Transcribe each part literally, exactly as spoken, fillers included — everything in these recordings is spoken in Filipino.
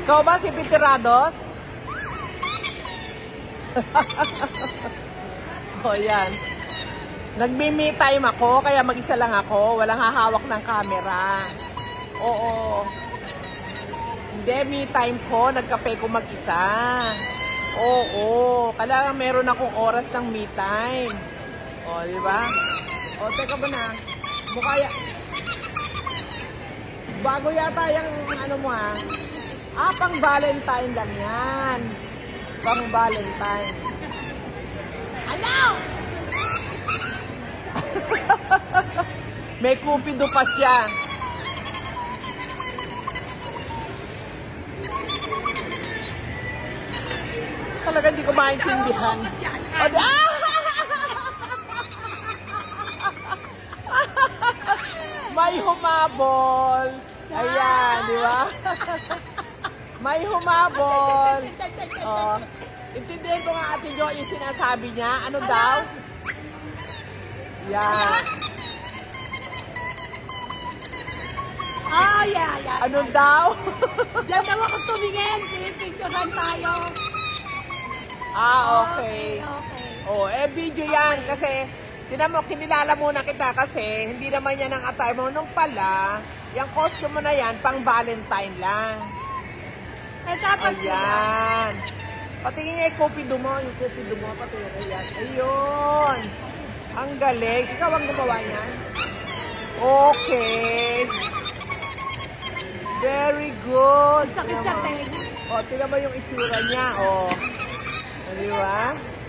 Ikaw ba si Pitirados? O yan. Nagmi-me time ako, kaya mag-isa lang ako. Walang hahawak ng camera. Oo. Hindi, me time ko. Nagkape ko mag-isa. Oo. Kailangan meron akong oras ng me time. O, di ba? O, teka ba na? Mukha ya... Bago yata yung ano mo ha. Ah, pang Valentine lang yan. Pang Valentine. Ano? May kupido pa siya. Talaga hindi ko maintindihan. Ah! May humabol. Ayan, di ba? May humabol. Oh. Intindihan ko nga Ate Jo yung sinasabi niya. Ano daw? Yan. Oh, yeah, yeah. Ano daw? Diyan daw ako tumingin. Pinipicturean tayo. Ah, okay. Okay. Oh, eh, video yan. Kasi, tinan mo, kinilala muna kita kasi hindi naman yan ang attire mo. Nung pala, yung costume mo na yan, pang Valentine lang. Eh, dapat ayan. Patingin nga yung kupido mo. Yung kupido mo, patingin. Ayan. Ayun. Ang galing. Ikaw ang gumawa niyan? Okay. Very good. sakit sa tingin. O, tingnan mo yung itsura niya. O. O, di ba?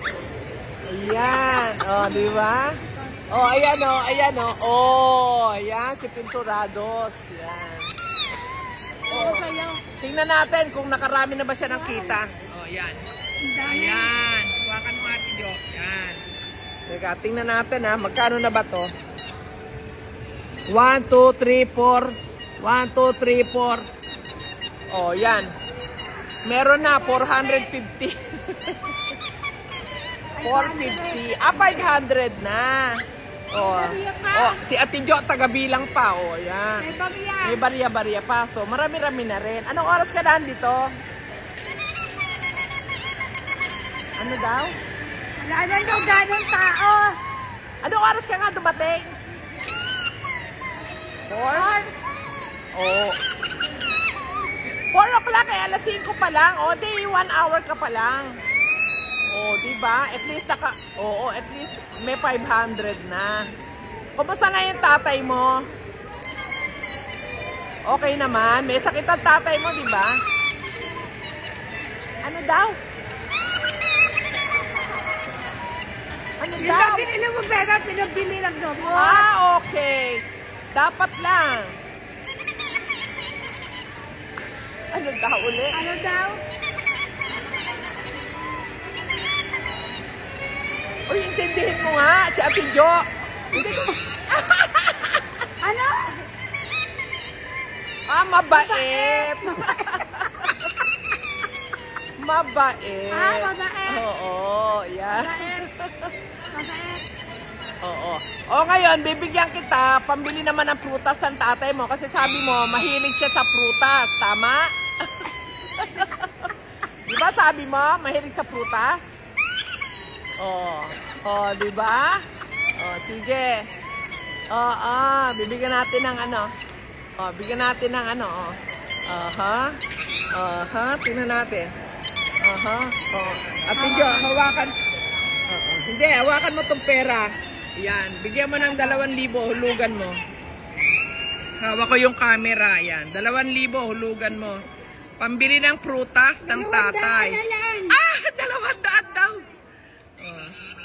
Ayan. O, di ba? O, ayan o. Ayan o. O, ayan. Si Pinturados. Ayan. O, tingnan natin kung nakarami na ba siya ng kita. O, ayan. Ayan. Huwakan mo Ate Jo. Ayan. Teka, tingnan natin ha. Magkano na ba to? one, two, three, four. one, two, three, four. Oh, yan. Meron na, four fifty. four fifty. Ah, five hundred na. Oh, oh si Ate Jo, taga-bilang pa. Oh, yan. May bariya. May bariya-bariya pa. So, marami-rami na rin. Anong oras ka daan dito? Ano daw? Wala na daw ganong tao. Anong oras ka nga dumating? Four? Oh. Four o'clock eh, alas singko pa lang. O, di, one hour ka pa lang. O, diba? At least naka, oo, at least may five hundred na. Kumusta na yung tatay mo? Okay naman. May sakit ang tatay mo, diba? Ano daw? Ano Yung daw? pinili mo pera, pinabili lang daw mo. Ah, okay. Dapat lang. Ano daw ulit? Ano daw? Uy, intindihin mo nga, si Ate Jo. Hindi ko... Ano? Ah, mabait. Mabait. Ah, mabait. Oo, yan. Mabait. Mabait. Oo. O ngayon, bibigyan kita, pambili naman ng prutas ng tatay mo kasi sabi mo, mahilig siya sa prutas. Tama? Diba sabi mo, mahilig sa prutas? Oo. O, diba? O, sige. Oo, bibigyan natin ng ano. O, bigyan natin ng ano. O. Aha. Aha, tingnan natin. Aha. O. Ate Jo, hawakan. Oo. Hindi, hawakan mo tong pera. Yan, bigyan mo ng dalawang libo, hulugan mo. Hawak ko yung camera, yan. Dalawang libo, hulugan mo. Pambili ng prutas ng tatay. Ah, dalawang daan daw. Oh.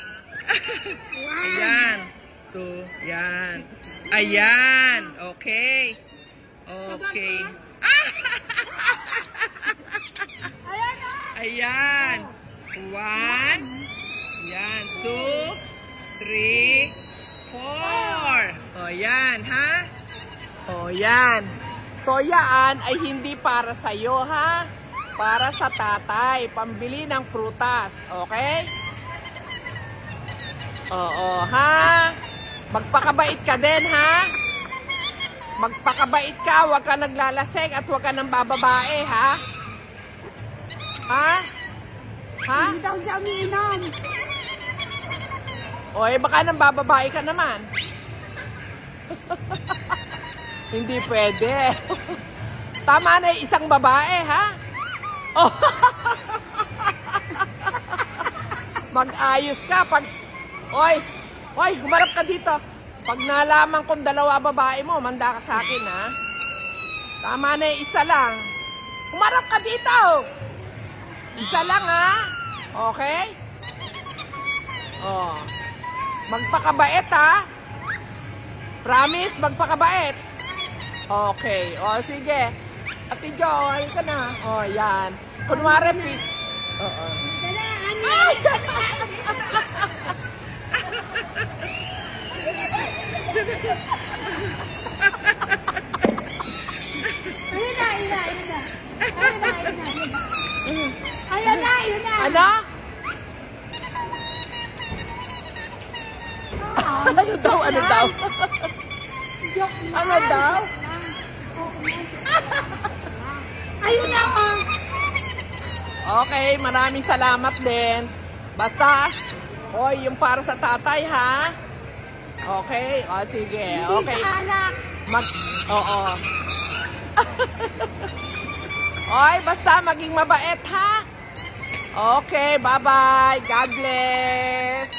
Ayan. Two, yan. Ayan, okay. Okay. Ah! Ayan. One. Yan, two. Three, four. O, yan, ha? O, yan. So, yan ay hindi para sa'yo, ha? Para sa tatay. Pambili ng prutas. Okay? Oo, ha? Magpakabait ka din, ha? Magpakabait ka. Huwag ka naglalasing at huwag ka nang bababae, ha? Ha? Ha? Hindi daw siya umiinom. O, eh, baka nang bababae ka naman. Hindi pwede. Tama na isang babae, ha? Oh. Mag-ayos ka pag... Oy! Oy, humarap ka dito. Pag nalaman kong dalawa babae mo, manda ka sa akin, ha? Tama na isa lang. Humarap ka dito. Isa lang, ha? Okay? Oh. Magpakabait, ha? Promise, magpakabait. Okay. O, sige. Ate Jo, ayun ka na. O, yan. Kunwari, please. Oo. Ay! Ayun na, ayun na, ayun na. Ayun na, ayun na, ayun na. Ayun na, ayun na. Ano? Ano daw? Ano daw? Joke na. Ano daw? Ayun na, oh. Okay, maraming salamat din. Basta, oy, yung para sa tatay, ha? Okay? O, sige. Okay. Hindi sa anak. Mag... Oo. Oy, basta maging mabait, ha? Okay, bye-bye. God bless.